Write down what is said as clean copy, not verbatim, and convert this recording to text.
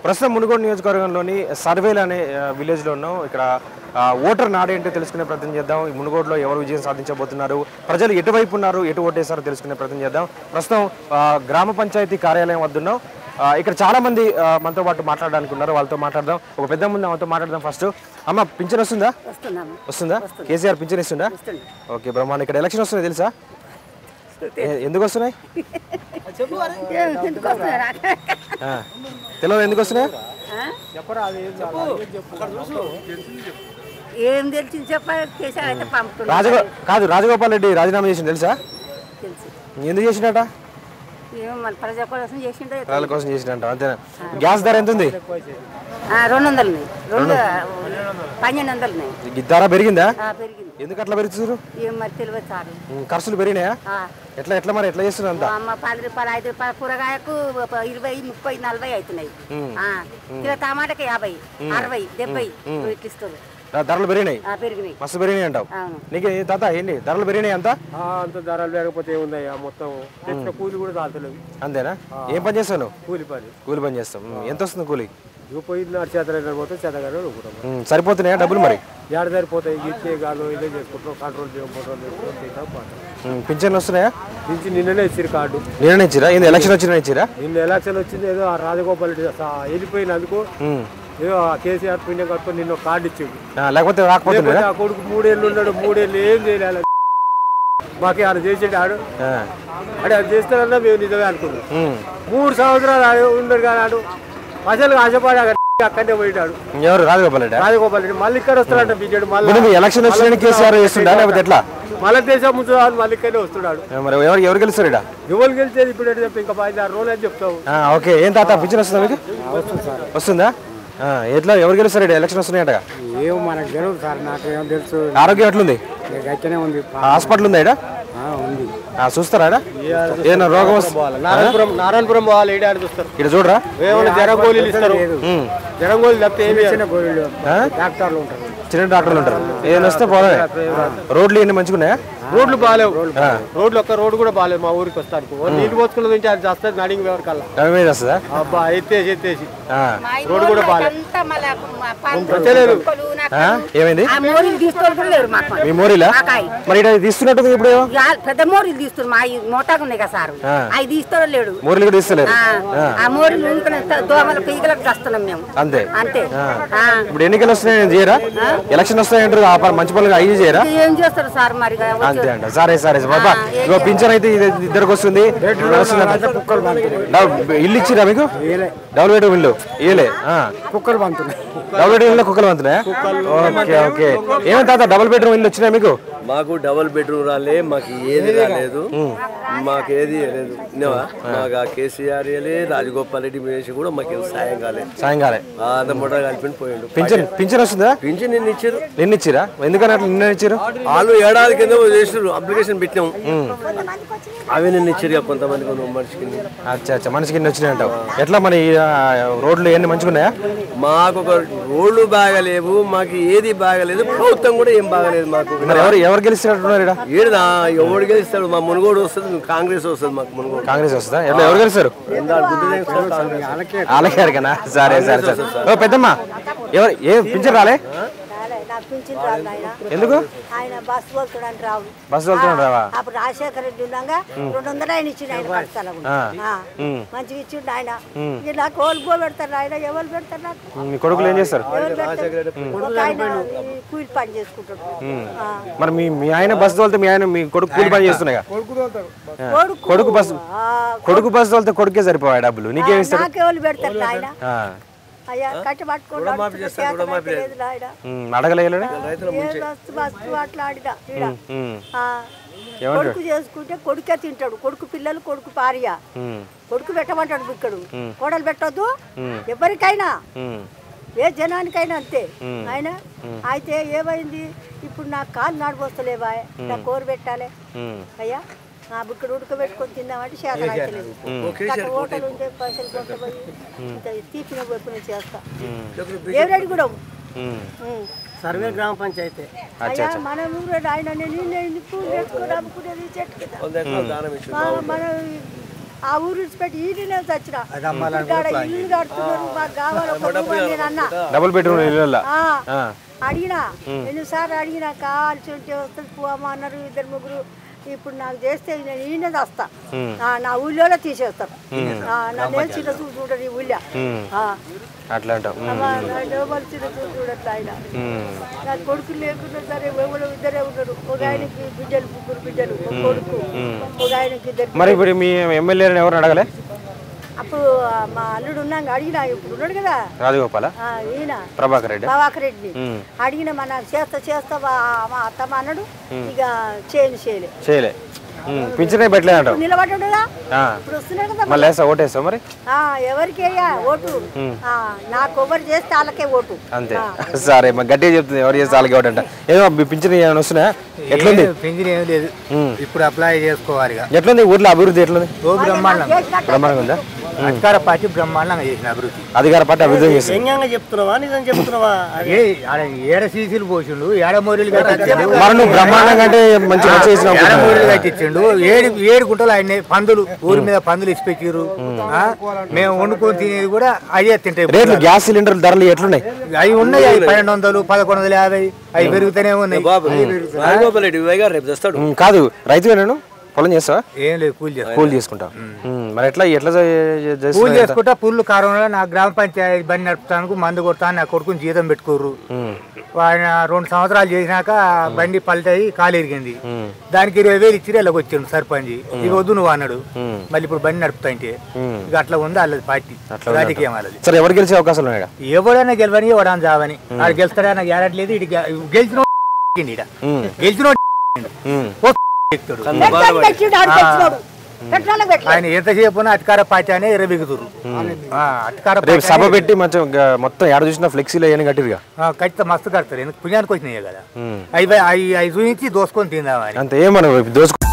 ప్రస్తుతం మునుగోడు నియోజకవర్గంలోని సర్వేల్ అనే విలేజ్లో ఉన్నాం. ఇక్కడ ఓటర్ నాడు ఏంటో తెలుసుకునే ప్రయత్నం చేద్దాం. ఈ మునుగోడులో ఎవరు విజయం సాధించబోతున్నారు, ప్రజలు ఎటువైపు ఉన్నారు, ఎటు ఓటేశారో తెలుసుకునే ప్రయత్నం చేద్దాం. ప్రస్తుతం గ్రామ పంచాయతీ కార్యాలయం వద్ద ఉన్నాం. ఇక్కడ చాలా మంది మనతో పాటు మాట్లాడడానికి ఉన్నారు. వాళ్ళతో మాట్లాడదాం. ఒక పెద్ద ముందు మనతో మాట్లాడదాం. ఫస్ట్ అమ్మ, పింఛన్ వస్తుందా? వస్తుందా? కేసీఆర్ పింఛన్ ఇస్తుందా? ఓకే బ్రహ్మాండ. ఇక్కడ ఎలక్షన్ వస్తున్నాయి తెలుసా? ఎందుకు వస్తున్నాయి తెలియదు. ఎందుకు వస్తున్నాయి కాదు. రాజగోపాల్ రెడ్డి రాజీనామా చేసింది తెలుసా? ఎందుకు చేసినట? ప్రజల కోసం చేసినట్ట. అంతేనా? గ్యాస్ ధర ఎంత ఉంది? 1200 ధర పెరిగిందా? ఎందుకు అట్లా పెరుగుతున్నారు? ఖర్చులు పెరిగినాయా? ఎట్లా మరి ఎట్లా చేస్తున్నారు? అంతా 10 రూపాయలు 5 రూపాయలు కూరగాయకు 20, 30, 40 అవుతున్నాయి. టమాటాకి 50, 60, 70 ఇట్లా ఇస్తారు. ధరలు పెరిగినాయి, మస్తు పెరిగినాయి అంటావు. నీకు తాత ఏంటి ధరలు పెరిగినాయి? అంత ధరలు లేకపోతే ఏముందయ్యా, మొత్తం తెచ్చిన కూలి కూడా తాతలేదు. అంతేనా? ఏం పని చేస్తావు? కూలి పని చేస్తాం. ఎంత వస్తుంది కూలి? సరిపోతున్నాయా డబ్బులు? మరి ఏడ సరిపోతాయి. ఇచ్చే గాలు ఇదే చేసుకుంటాం, కంట్రోల్ చేసుకుంటాం. పింఛన్లు వస్తున్నాయా? పింఛన్ నిన్ననే ఇచ్చారు కార్డు. నిన్ననే ఇచ్చిరా? ఎలక్షన్ వచ్చిన ఇచ్చిరా? నిన్న ఎలక్షన్ వచ్చింది. ఏదో రాజగోపాల్ రెడ్డి వెళ్ళిపోయినందుకు ఏదో కేసీఆర్ పుణ్యం కట్టుకొని నిన్న కార్డు ఇచ్చింది. లేకపోతే రాకపోతే ఆ కొడుకు 3 ఏళ్ళు ఉన్నాడు. 3 ఏళ్ళు ఏం చేయలేదు. మాకు ఆయన చేసేది ఆడు అంటే అది చేస్తారన్నా మేము నిజమే అనుకున్నాం. 3 సంవత్సరాలు ఉండరు కానీ ఆడు అసలు ఆశపడి అక్కడనే పోయినాడు. ఎవరు? రాజగోపాల్ రెడ్డి మళ్ళీ ఇక్కడ వస్తాడంట. బీజేపీ మళ్ళీ ఎలక్షన్ వచ్చిన కేసీఆర్ చేస్తుండా లేకపోతే ఎట్లా? మళ్ళీ దేశం ముందు మళ్ళీ ఇక్కడనే వస్తున్నాడు. ఎవరు గెలుస్తారు? ఎవరు గెలిచేది ఇప్పుడు చెప్తే ఇంకా 5-6 రోజులు అని చెప్తావు. ఓకే. ఏం తాత పింఛన్ వస్తుందా మీకు? వస్తుందా? ఎట్లా ఎవరు గెలుస్తారు? ఎలక్షన్ వస్తున్నాయంట. ఏమో మనకు తెలియదు సార్. నాకు ఏమో తెలుసు. ఆరోగ్యం ఎట్లుంది? గట్టినే ఉంది. హాస్పిటల్ ఉందా? ఉంది. చూస్తారా? ఏదైనా రోగం నారాయణపురం పోవాలి. ఏడాడు చూస్తారు. ఇక్కడ చూడరా? జ్వరం గోళీలు ఇస్తారు. జ్వరం గోళీలు తప్పితే ఏమి చిన్న గోళీలు డాక్టర్లు ఉంటారు. చిన్న డాక్టర్లు ఉంటారు. ఏదైనా వస్తే పోలే. రోడ్లు ఎన్ని మంచిగా ఉన్నాయా? రోడ్లు బాగాలేవు. రోడ్లు ఒక్క రోడ్డు కూడా బాగాలేదు. మా ఊరికి వస్తాను నీళ్ళు పోసుకున్న నుంచి అది చేస్తారు. నడింగ్ ఎవరికల్లా వస్తుందా? అబ్బా ఎత్తేసి రోడ్డు కూడా బాగాలేదు. ఏమైంది మీ మోరీలా? మరి తీస్తున్నట్టు ఇప్పుడు పెద్ద మోరీలు తీస్తున్నారు. మా మోటాగా ఉన్నాయి కదా సార్, అవి తీస్తారో లేడు. మోరీలు కూడా తీస్తలేరు. ఆ మోరీలు దోమలకు ఈగలకు వస్తున్నాం మేము. అంతే. ఇప్పుడు ఎన్నికలు వస్తున్నాయి చేయరా? ఎలక్షన్ వస్తాయంటారు. మంచి పనులు అయ్యి చేయరా? ఏం చేస్తారు సార్ మరి? అంతే అంట. సరే బాబా. ఇగో పింఛన్ అయితే ఇద్దరికి వస్తుంది. ఇల్లు ఇచ్చిరా మీకు? డబుల్ బెడ్రూమ్ ఇల్లు ఇయ్యలే. కుక్కలు పంతున్నాయి. డబుల్ బెడ్రూమ్ ఇల్లు కుక్కలు పంతున్నాయా? ఓకే. ఏమైనా తాత డబుల్ బెడ్రూమ్ ఇల్లు వచ్చినాయి మీకు? మాకు డబుల్ బెడ్రూమ్ రాలే. మాకు ఏది రాలేదు. మాకేది లేదు. మాకు ఆ కేసీఆర్ రాజగోపాల్ రెడ్డి వేసి కూడా మాకు సాయం కాలే. అంత మొట్ట కలిపి పోయిండు. పింఛన్ వస్తుందా? పింఛన్ నిన్న ఇచ్చిరా? ఎందుకని అట్లా నిన్న ఇచ్చారు? వాళ్ళు ఏడాది కింద చేసారు. అప్లికేషన్ పెట్టినాం. అవి నిన్న ఇచ్చారు. కొంతమంది మనిషికి. అచ్చా మనిషికి నిన్న వచ్చినాయి అంటావు. ఎట్లా మరి రోడ్లు ఎన్ని మంచిగా ఉన్నాయా? మాకు ఒక రోడ్లు బాగాలేవు. మాకు ఏది బాగాలేదు. ప్రభుత్వం కూడా ఏం బాగాలేదు మాకు. ఎవరు గెలిచినట్టున్నారు? ఎవరు గెలుస్తాడు? మా మునుగోడు వస్తుంది. కాంగ్రెస్ వస్తుంది. మాకు మునుగోడు కాంగ్రెస్ వస్తుందా? ఎట్లా ఎవరు గెలుస్తారు? అలాగేనా? సరే. పెద్దమ్మా, ఎవరు పింఛన్ రాలే? ఎందుకు? ఆయన బస్సు వెళ్తున్నాడు. రావు బస్సు వెళ్తున్నాడు. రావా? అప్పుడు రాజశేఖర రెడ్డి ఉండగా 200 ఆయన ఇచ్చిండు. ఆయన మంచిగా ఇచ్చిండు. ఆయన ఇలా కోల్గో పెడతారు. ఆయన ఎవరు పెడతారు? నాకు మీ కొడుకులు ఏం చేస్తారు? కూలి పని చేసుకుంటాడు. మరి మీ ఆయన బస్సు తోలితే మీ కొడుకు కూలి పని చేస్తున్నాయి. కొడుకు బస్సు తోలితే కొడుకే సరిపోయా డబ్బులు. నీకేమి ఇస్తారు? నాకెవరు పెడతారు? ఆయన కట్టి పట్టుకోలేదు. కొడుకు చేసుకుంటే కొడుకే తింటాడు. కొడుకు పిల్లలు కొడుకు భార్య. కొడుకు పెట్టమంటాడు. బిక్కడు కోడలు పెట్టొద్దు ఎవరికైనా, ఏ జనానికైనా అంతే. ఆయన అయితే ఏమైంది? ఇప్పుడు నాకు కాలు నడిపోస్తలేవా? నా కూర పెట్టాలి అయ్యా. బుక్కడ ఉడకబెట్టుకొని తిందామంటే శాతం అయితే హోటల్ ఉంటే పైసలు కొంటపోయి తీపిన వైపున చేస్తా. ఎవరెడ్డి కూడా సర్వే గ్రామ పంచాయతీ. అయ్యా మన ఊరు ఆయన నేను పూలు పెట్టుకుని అమ్ముకునేది చెట్టు. మన ఆ ఊరు విడిచిపెట్టి ఈయననే వచ్చిన ఇల్లు కడుతున్నారు మాకు కావాలి నేను అన్నా డబుల్ బెడ్రూమ్ అడిగినా ఎన్నిసార్లు అడిగినా కావాల్సి ఉంటే వస్తుంది పోమా అన్నారు 2-3. ఇప్పుడు నాకు చేస్తే నేను ఈయన వస్తా నా ఊళ్ళో తీసేస్తాను నన్ను చిన్న చూడు ఈ ఊళ్ళో అట్లా చూడట్లా ఆయన నా కొడుకులు లేకుండా సరే ఎవరు ఇద్దరే ఉన్నారు ఒక ఆయనకి బిడ్డలు 3 బిడ్డలు ఒక కొడుకు ఒక ఆయనకి 2. మరి ఇప్పుడు మీ ఎమ్మెల్యే ఎవరు అడగలే అప్పుడు మా అల్లుడు ఉన్నాక అడిగినా ఇప్పుడు ఉన్నాడు కదా రాజగోపాల ఈయన ప్రభాకర్ రెడ్డి అడిగిన మన చేస్తా మా అత్తమ్మ అన్నాడు ఇక చేయలే పింఛన్ పెట్టలే అంటావు నిలబడ్డా ఇప్పుడు వస్తున్నాడు కదా మళ్ళీ ఓటేస్తావు మరి ఎవరికి ఓటు నాకు ఎవరు చేస్తే వాళ్ళకే ఓటు అంతే సరే గట్టిగా చెప్తుంది ఎవరు చేస్తే వాళ్ళకి ఓటు అంట ఏదో పింఛన్ వస్తున్నా ఎట్లుంది పింఛన్ ఏం లేదు ఇప్పుడు అప్లై చేసుకోవాలి ఎట్లుంది ఊర్లో అభివృద్ధి ఎట్లుంది బ్రహ్మాండంగా ఉందా అధికార పార్టీ బ్రహ్మాండంగా చేసిన అభివృద్ధి అధికార పార్టీ అభివృద్ధి చేసింది చెప్తున్నావా నిజం చెప్తున్నావా ఏడ సీసీలు పోసిండు ఏడ మోరీలు బ్రహ్మాండంగా అంటే మంచిగా కట్టించిండు 7 గుంటలు ఆయన పందులు ఊరి మీద పందులు ఇచ్చిపెట్టారు మేము వండుకొని తినేది కూడా అయ్యే తింటాయి గ్యాస్ సిలిండర్ ధరలు ఎట్లున్నాయి అవి ఉన్నాయి 1200 1150 అవి పెరుగుతూనే ఉన్నాయి కాదు రైతు నేను పొలం చేస్తావా ఏం లేదు కూలి చేసుకుంటా మరి ఎట్లా కూలి చేసుకుంటా పుల్లు కారంలో నా గ్రామ పంచాయతీ బండి నడుపుతాను మందు కొడతాను నా కొడుకుని జీతం పెట్టుకోరు ఆయన 2 సంవత్సరాలు చేసినాక బండి పల్టాయి కాలు ఎరిగింది దానికి 20,000 ఇచ్చి ఇలా వచ్చాడు సర్పంచ్ ఇక వద్దు నువ్వు అన్నాడు మళ్ళీ ఇప్పుడు బండి నడుపుతా అంటే ఇక అట్లా ఉంది వాళ్ళది పార్టీ రాజకీయం వాళ్ళది. సరే ఎవరు గెలిచే అవకాశం ఉన్నాయి ఎవరైనా గెలవని ఎవరైనా జావని వాడు గెలుస్తాడా నాకు ఏడట్లేదు ఇటు గెలిచిన గెలిచిన ఆయన ఎంతసేపు అధికార పార్టీ అనే ఎర్రబిగుతురు సభ పెట్టి మంచిగా మొత్తం ఏడ చూసిన ఫ్లెక్సీలు అవన్నీ కట్టిరుగా కట్టితే మస్తు కడతారు ఎందుకు పుణ్యానికి వచ్చినాయి కదా అవి చూపించి దోసుకొని తిందామని అంతే ఏమన్నా దోసుకు